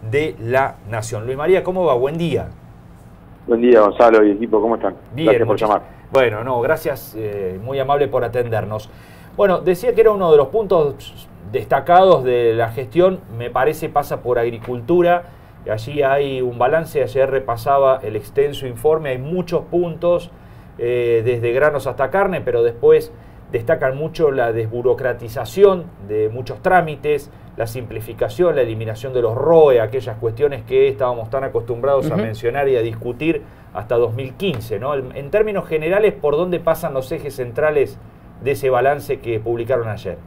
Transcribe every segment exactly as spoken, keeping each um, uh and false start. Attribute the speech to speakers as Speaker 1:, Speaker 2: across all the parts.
Speaker 1: de la Nación. Luis María, ¿cómo va? Buen día.
Speaker 2: Buen día, Gonzalo y equipo, ¿cómo están?
Speaker 1: Bien,
Speaker 2: gracias por llamar.
Speaker 1: Bueno, no, gracias, eh, muy amable por atendernos. Bueno, decía que era uno de los puntos destacados de la gestión, me parece pasa por agricultura. Allí hay un balance, ayer repasaba el extenso informe, hay muchos puntos, eh, desde granos hasta carne, pero después destacan mucho la desburocratización de muchos trámites, la simplificación, la eliminación de los R O E, aquellas cuestiones que estábamos tan acostumbrados uh-huh. a mencionar y a discutir hasta dos mil quince, ¿no? En términos generales, ¿por dónde pasan los ejes centrales de ese balance que publicaron ayer?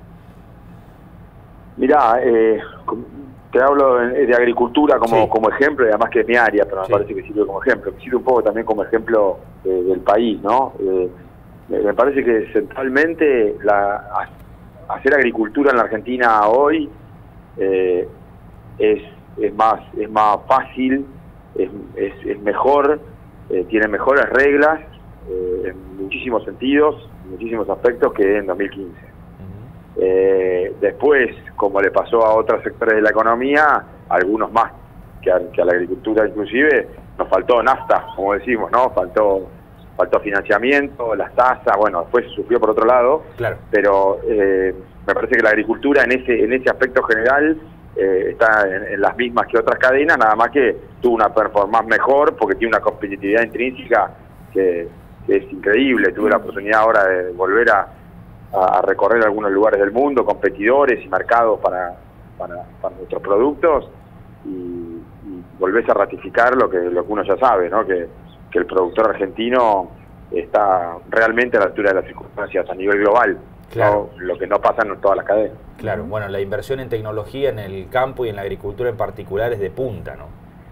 Speaker 2: Mirá, eh, te hablo de agricultura como,
Speaker 1: sí.
Speaker 2: como ejemplo, y además que es mi área, pero me
Speaker 1: sí.
Speaker 2: parece que sirve como ejemplo, que sirve un poco también como ejemplo eh, del país, ¿no? Eh, me parece que centralmente la, hacer agricultura en la Argentina hoy eh, es, es, más, es más fácil, es, es, es mejor, eh, tiene mejores reglas eh, en muchísimos sentidos, en muchísimos aspectos que en dos mil quince. Uh-huh. eh, después, como le pasó a otros sectores de la economía, algunos más que a, que a la agricultura inclusive, nos faltó nafta, como decimos, ¿no? Faltó faltó financiamiento, las tasas, bueno, después se sufrió por otro lado,
Speaker 1: claro.
Speaker 2: pero eh, me parece que la agricultura en ese en ese aspecto general eh, está en, en las mismas que otras cadenas, nada más que tuvo una performance mejor porque tiene una competitividad intrínseca que, que es increíble. Tuve la oportunidad ahora de volver a, a recorrer algunos lugares del mundo, competidores y mercados para, para, para nuestros productos, y, y volvés a ratificar lo que, lo que uno ya sabe, ¿no? Que que el productor argentino está realmente a la altura de las circunstancias a nivel global,
Speaker 1: claro.
Speaker 2: ¿no? Lo que no pasa en todas las cadenas.
Speaker 1: Claro, bueno, la inversión en tecnología en el campo y en la agricultura en particular es de punta, ¿no?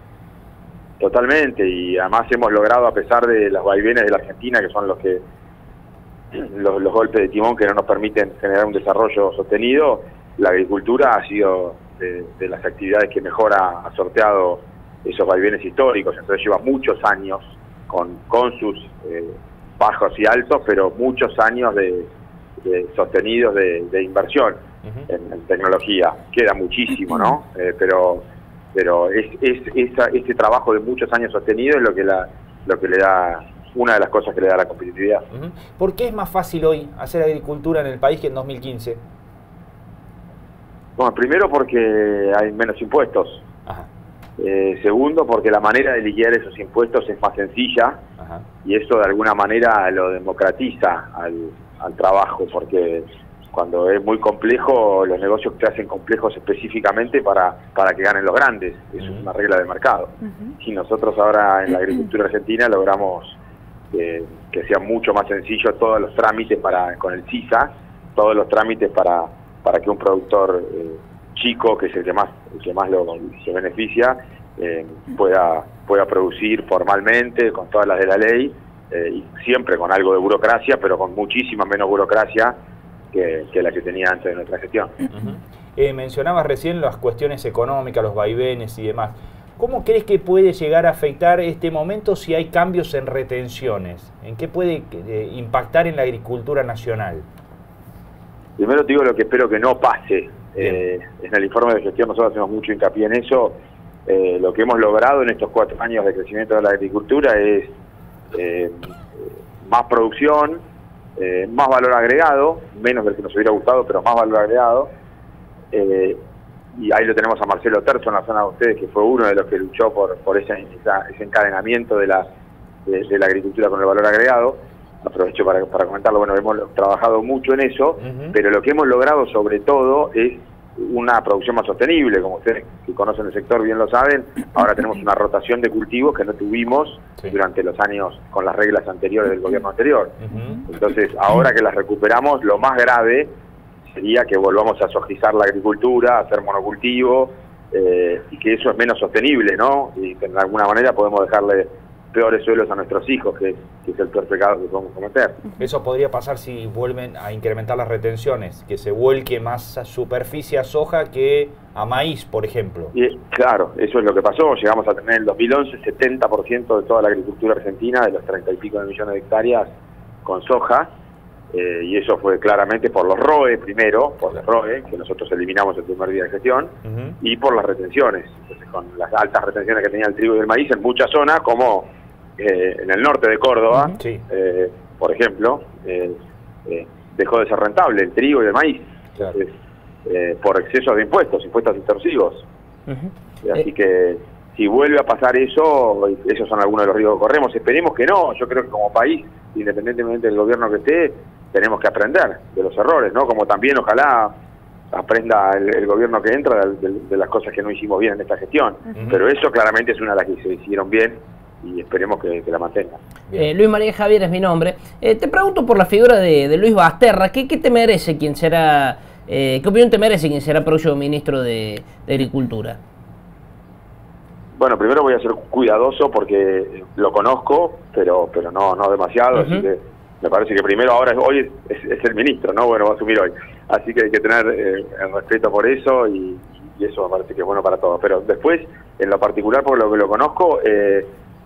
Speaker 2: Totalmente, y además hemos logrado, a pesar de los vaivenes de la Argentina, que son los que los, los golpes de timón que no nos permiten generar un desarrollo sostenido, la agricultura ha sido de, de las actividades que mejor ha, ha sorteado esos vaivenes históricos. Entonces lleva muchos años con, con sus eh, bajos y altos, pero muchos años de, de sostenidos de, de inversión uh-huh. en, en tecnología. Queda muchísimo, ¿no? Eh, pero pero es, es esa, ese trabajo de muchos años sostenido es lo que la lo que le da, una de las cosas que le da la competitividad.
Speaker 1: Uh-huh. ¿Por qué es más fácil hoy hacer agricultura en el país que en dos mil quince?
Speaker 2: Bueno, primero porque hay menos impuestos.
Speaker 1: Ajá.
Speaker 2: Eh, segundo, porque la manera de liquidar esos impuestos es más sencilla. Ajá. Y eso de alguna manera lo democratiza al, al trabajo, porque cuando es muy complejo, los negocios se hacen complejos específicamente para, para que ganen los grandes. Eso uh-huh. es una regla de mercado. Uh-huh. Y nosotros ahora en la agricultura argentina logramos que, que sea mucho más sencillo todos los trámites para con el CISA, todos los trámites para, para que un productor eh, chico, que es el que más el que más lo se beneficia, eh, pueda pueda producir formalmente con todas las de la ley, eh, y siempre con algo de burocracia, pero con muchísima menos burocracia que, que la que tenía antes de nuestra gestión.
Speaker 1: Uh-huh. eh, mencionabas recién las cuestiones económicas, los vaivenes y demás. ¿Cómo crees que puede llegar a afectar este momento si hay cambios en retenciones? ¿En qué puede eh, impactar en la agricultura nacional?
Speaker 2: Primero te digo lo que espero que no pase. Eh, en el informe de gestión nosotros hacemos mucho hincapié en eso. Eh, lo que hemos logrado en estos cuatro años de crecimiento de la agricultura es eh, más producción, eh, más valor agregado, menos del que nos hubiera gustado, pero más valor agregado. Eh, y ahí lo tenemos a Marcelo Terzo en la zona de ustedes, que fue uno de los que luchó por, por ese, esa, ese encadenamiento de la, de, de la agricultura con el valor agregado. Aprovecho para, para comentarlo. Bueno, hemos trabajado mucho en eso, uh-huh. pero lo que hemos logrado sobre todo es una producción más sostenible. Como ustedes que conocen el sector bien lo saben, ahora tenemos una rotación de cultivos que no tuvimos sí. durante los años con las reglas anteriores del gobierno anterior. Uh-huh. Entonces, ahora que las recuperamos, lo más grave sería que volvamos a sojizar la agricultura, a hacer monocultivo, eh, y que eso es menos sostenible, ¿no? Y que de alguna manera podemos dejarle peores suelos a nuestros hijos, que, que es el peor pecado que podemos cometer.
Speaker 1: Eso podría pasar si vuelven a incrementar las retenciones, que se vuelque más a superficie a soja que a maíz, por ejemplo.
Speaker 2: Y, claro, eso es lo que pasó. Llegamos a tener en el dos mil once setenta por ciento de toda la agricultura argentina, de los treinta y pico de millones de hectáreas, con soja, eh, y eso fue claramente por los R O E primero, por los R O E, que nosotros eliminamos el primer día de gestión, uh-huh. y por las retenciones. Entonces, con las altas retenciones que tenía el trigo y el maíz en muchas zonas, como eh, en el norte de Córdoba, uh-huh. sí. eh, por ejemplo, eh, eh, dejó de ser rentable el trigo y el maíz, claro. Entonces, eh, por exceso de impuestos, impuestos intrusivos. Uh-huh. Así eh. que si vuelve a pasar eso, esos son algunos de los riesgos que corremos. Esperemos que no. Yo creo que como país, independientemente del gobierno que esté, tenemos que aprender de los errores, ¿no? Como también ojalá aprenda el, el gobierno que entra de, de, de las cosas que no hicimos bien en esta gestión. Uh-huh. Pero eso claramente es una de las que se hicieron bien y esperemos que, que la mantengan.
Speaker 3: Eh, Luis María Javier es mi nombre. Eh, te pregunto por la figura de, de Luis Basterra. ¿Qué, qué te merece quien será, eh, qué opinión te merece quien será próximo ministro de, de Agricultura?
Speaker 2: Bueno, primero voy a ser cuidadoso porque lo conozco, pero pero no no demasiado, uh-huh. así que me parece que primero ahora, hoy es, es, es el ministro, ¿no? Bueno, va a asumir hoy. Así que hay que tener eh, el respeto por eso y, y eso me parece que es bueno para todos. Pero después, en lo particular, por lo que lo conozco, eh,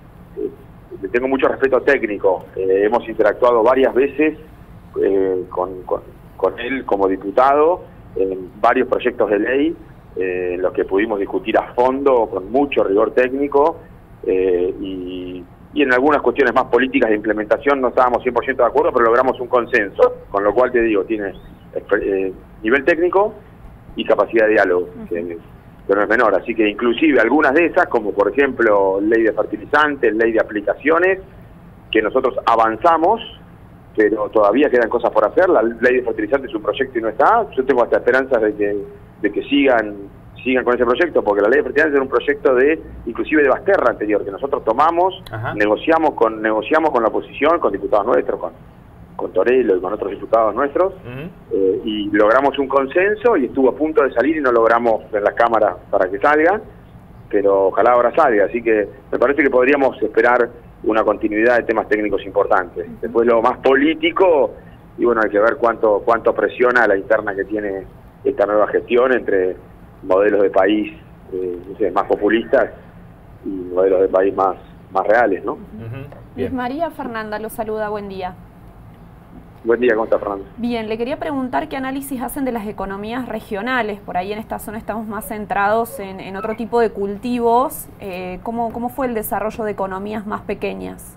Speaker 2: eh, tengo mucho respeto técnico. Eh, hemos interactuado varias veces eh, con, con, con él como diputado en varios proyectos de ley, Eh, en los que pudimos discutir a fondo con mucho rigor técnico eh, y, y en algunas cuestiones más políticas de implementación no estábamos cien por ciento de acuerdo, pero logramos un consenso, con lo cual te digo, tiene eh, nivel técnico y capacidad de diálogo, uh-huh. que, que no es menor, así que inclusive algunas de esas, como por ejemplo ley de fertilizantes, ley de aplicaciones, que nosotros avanzamos, pero todavía quedan cosas por hacer. La ley de fertilizantes es un proyecto y no está. Yo tengo hasta esperanzas de que de que sigan sigan con ese proyecto, porque la ley de fertilizantes era un proyecto de inclusive de Basterra anterior, que nosotros tomamos, Ajá. negociamos con negociamos con la oposición, con diputados nuestros, con con Torello y con otros diputados nuestros, uh-huh. eh, y logramos un consenso y estuvo a punto de salir y no logramos en la Cámara para que salga, pero ojalá ahora salga, así que me parece que podríamos esperar una continuidad de temas técnicos importantes. Uh-huh. Después lo más político, y bueno, hay que ver cuánto cuánto presiona la interna que tiene esta nueva gestión entre modelos de país eh, no sé, más populistas y modelos de país más, más reales, ¿no?
Speaker 4: Uh-huh. Luis María, Fernanda lo saluda, buen día.
Speaker 2: Buen día, ¿cómo está, Fernanda?
Speaker 4: Bien, le quería preguntar qué análisis hacen de las economías regionales. Por ahí en esta zona estamos más centrados en, en otro tipo de cultivos. Eh, ¿cómo, ¿Cómo fue el desarrollo de economías más pequeñas?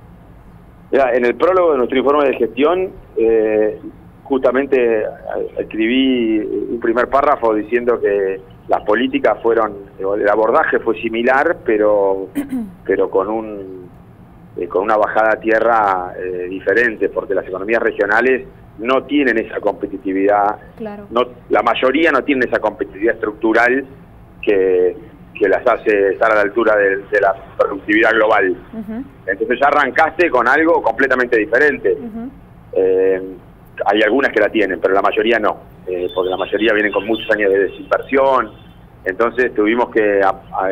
Speaker 2: Mira, en el prólogo de nuestro informe de gestión, eh, justamente escribí un primer párrafo diciendo que las políticas fueron, el abordaje fue similar, pero pero con un eh, con una bajada a tierra eh, diferente, porque las economías regionales no tienen esa competitividad,
Speaker 4: claro.
Speaker 2: no, la mayoría no tienen esa competitividad estructural que, que las hace estar a la altura de, de la productividad global. Uh-huh. Entonces ya arrancaste con algo completamente diferente. Uh-huh. eh, Hay algunas que la tienen, pero la mayoría no, eh, porque la mayoría vienen con muchos años de desinversión. Entonces tuvimos que a, a,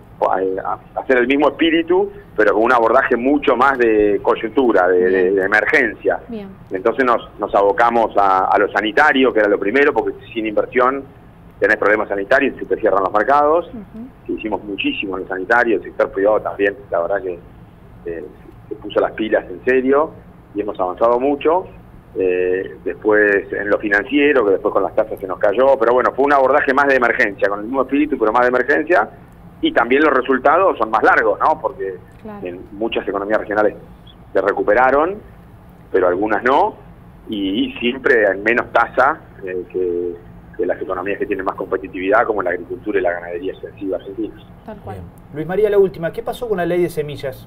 Speaker 2: a hacer el mismo espíritu, pero con un abordaje mucho más de coyuntura, de, de, de emergencia.
Speaker 4: Bien.
Speaker 2: Entonces nos, nos abocamos a, a lo sanitario, que era lo primero, porque sin inversión tenés problemas sanitarios y se te cierran los mercados. Uh-huh. Hicimos muchísimo en lo sanitario, el sector privado también, la verdad que eh, se puso las pilas en serio y hemos avanzado mucho. Eh, después en lo financiero, que después con las tasas se nos cayó, pero bueno, fue un abordaje más de emergencia, con el mismo espíritu, pero más de emergencia, y también los resultados son más largos, ¿no? Porque claro. en muchas economías regionales se recuperaron, pero algunas no, y, y siempre en menos tasa eh, que, que las economías que tienen más competitividad, como la agricultura y la ganadería extensiva argentina.
Speaker 4: Tal cual.
Speaker 1: Luis María, la última, ¿qué pasó con la ley de semillas?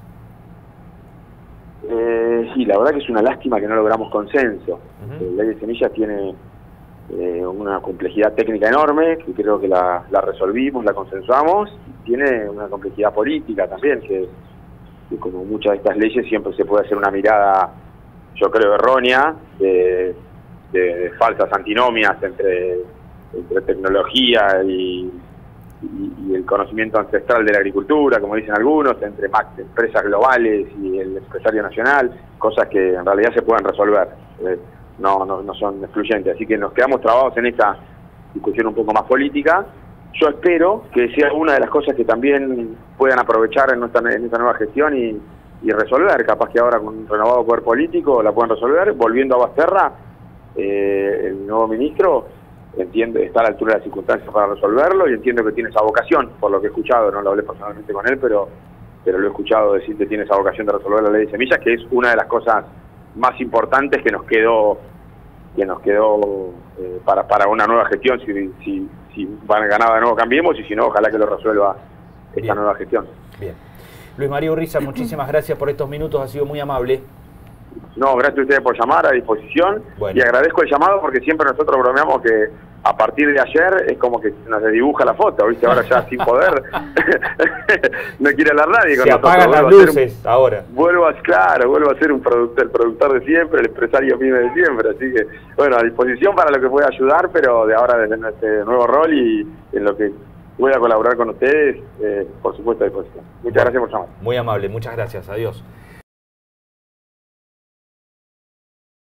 Speaker 2: Eh, sí, la verdad que es una lástima que no logramos consenso. Uh-huh. La ley de semillas tiene eh, una complejidad técnica enorme, que creo que la, la resolvimos, la consensuamos, y tiene una complejidad política también, que, que como muchas de estas leyes siempre se puede hacer una mirada, yo creo, errónea, de, de, de falsas antinomias entre, entre tecnología y... Y, y el conocimiento ancestral de la agricultura, como dicen algunos, entre empresas globales y el empresario nacional, cosas que en realidad se pueden resolver, eh, no, no, no son excluyentes. Así que nos quedamos trabados en esta discusión un poco más política. Yo espero que sea una de las cosas que también puedan aprovechar en, nuestra, en esta nueva gestión y, y resolver. Capaz que ahora con un renovado poder político la pueden resolver. Volviendo a Basterra, eh, el nuevo ministro entiende, está a la altura de las circunstancias para resolverlo y entiendo que tiene esa vocación, por lo que he escuchado. No lo hablé personalmente con él, pero, pero lo he escuchado decir que tiene esa vocación de resolver la ley de semillas, que es una de las cosas más importantes que nos quedó que nos quedó eh, para, para una nueva gestión. Si, si, si van a ganar de nuevo, cambiemos, y si no, ojalá que lo resuelva esta
Speaker 1: Bien. nueva
Speaker 2: gestión.
Speaker 1: Bien. Luis María Urriza, muchísimas gracias por estos minutos, ha sido muy amable.
Speaker 2: No, gracias a ustedes por llamar, a disposición.
Speaker 1: Bueno.
Speaker 2: Y agradezco el llamado porque siempre nosotros bromeamos que a partir de ayer es como que nos dibuja la foto, ¿viste? Ahora ya sin poder. No quiere hablar nadie con
Speaker 1: Se
Speaker 2: nosotros.
Speaker 1: apagan las luces un, ahora.
Speaker 2: Vuelvo a, claro, vuelvo a ser un productor, el productor de siempre, el empresario mío de siempre. Así que, bueno, a disposición para lo que pueda ayudar, pero de ahora desde este nuevo rol y en lo que pueda colaborar con ustedes, eh, por supuesto a disposición. Muchas
Speaker 1: bueno,
Speaker 2: gracias por llamar.
Speaker 1: Muy amable, muchas gracias, adiós.